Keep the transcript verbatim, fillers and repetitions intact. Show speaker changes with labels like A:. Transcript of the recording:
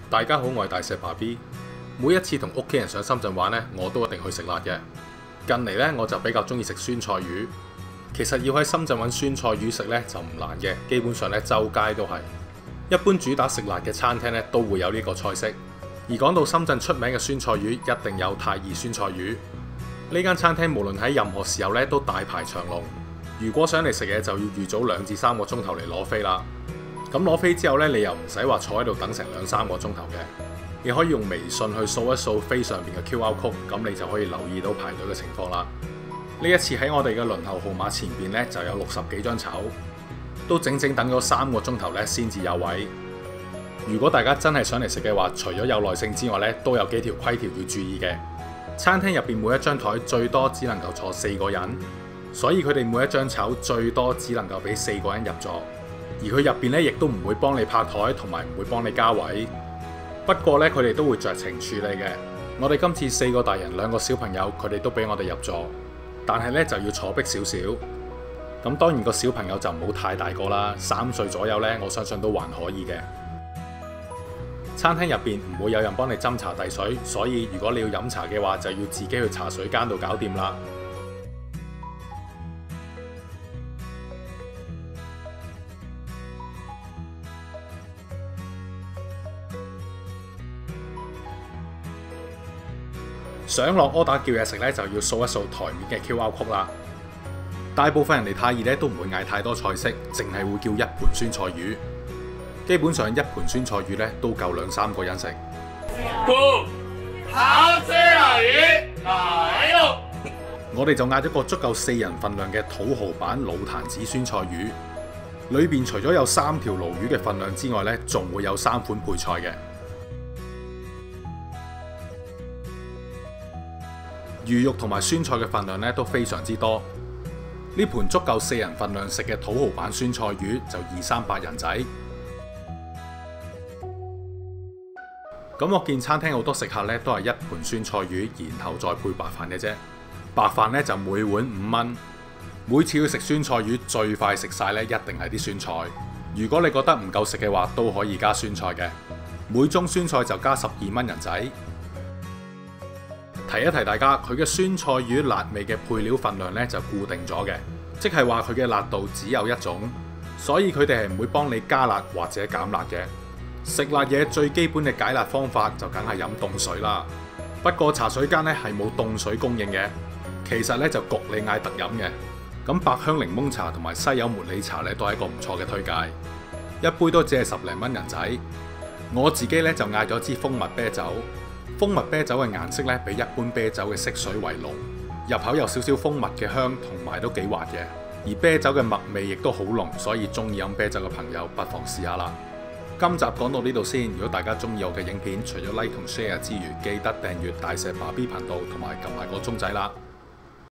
A: 大家好，我係大石爸 B。每一次同屋企人上深圳玩呢，我都一定去食辣嘅。近嚟呢，我就比較中意食酸菜魚。其實要喺深圳揾酸菜魚食呢，就唔難嘅，基本上呢，周街都係。一般主打食辣嘅餐廳呢，都會有呢個菜式。而講到深圳出名嘅酸菜魚，一定有太義酸菜魚。呢間餐廳無論喺任何時候呢，都大排長龍。如果想嚟食嘢，就要預早兩至三個鐘頭嚟攞飛啦。咁攞飛之後呢，你又唔使話坐喺度等成兩三個鐘頭嘅，你可以用微信去掃一掃飛上邊嘅 Q R code，咁你就可以留意到排隊嘅情況啦。呢一次喺我哋嘅輪候號碼前邊呢，就有六十幾張籌，都整整等咗三個鐘頭呢先至有位。如果大家真係想嚟食嘅話，除咗有耐性之外呢，都有幾條規條要注意嘅。餐廳入邊每一張台最多只能夠坐四個人，所以佢哋每一張籌最多只能夠俾四個人入座。而佢入邊咧，亦都唔會幫你拍台，同埋唔會幫你加位。不過咧，佢哋都會酌情處理嘅。我哋今次四個大人兩個小朋友，佢哋都俾我哋入座，但係咧就要坐逼少少。咁當然個小朋友就唔好太大個啦，三歲左右咧，我相信都還可以嘅。餐廳入邊唔會有人幫你斟茶遞水，所以如果你要飲茶嘅話，就要自己去茶水間度搞掂啦。想落柯打叫嘢食咧，就要掃一掃台面嘅 Q R code 啦。大部分人嚟太義咧都唔會嗌太多菜式，淨係會叫一盤酸菜魚。基本上一盤酸菜魚咧都夠兩三個人食。烤酸菜魚來咯！我哋就嗌咗個足夠四人份量嘅土豪版老壇子酸菜魚，裏邊除咗有三條鱸魚嘅份量之外咧，仲會有三款配菜嘅。魚肉同埋酸菜嘅份量咧都非常之多，呢盤足夠四人份量食嘅土豪版酸菜魚就二三百人仔。咁我見餐廳好多食客咧都係一盤酸菜魚，然後再配白飯嘅啫。白飯咧就每碗五蚊。每次要食酸菜魚最快食晒咧，一定係啲酸菜。如果你覺得唔夠食嘅話，都可以加酸菜嘅。每盅酸菜就加十二蚊人仔。提一提大家，佢嘅酸菜魚辣味嘅配料份量咧就固定咗嘅，即係話佢嘅辣度只有一種，所以佢哋係唔會幫你加辣或者減辣嘅。食辣嘢最基本嘅解辣方法就梗係飲凍水啦。不過茶水間咧係冇凍水供應嘅，其實咧就焗你嗌特飲嘅。咁百香檸檬茶同埋西柚茉莉茶咧都係一個唔錯嘅推介，一杯都只係十零蚊人仔。我自己咧就嗌咗支蜂蜜啤酒。蜂蜜啤酒嘅顏色咧比一般啤酒嘅色水為濃，入口有少少蜂蜜嘅香，同埋都幾滑嘅。而啤酒嘅麥味亦都好濃，所以中意飲啤酒嘅朋友不妨試下啦。今集講到呢度先，如果大家中意我嘅影片，除咗 like 同 share 之餘，記得訂閱大石爸 B 頻道同埋撳埋個鐘仔啦。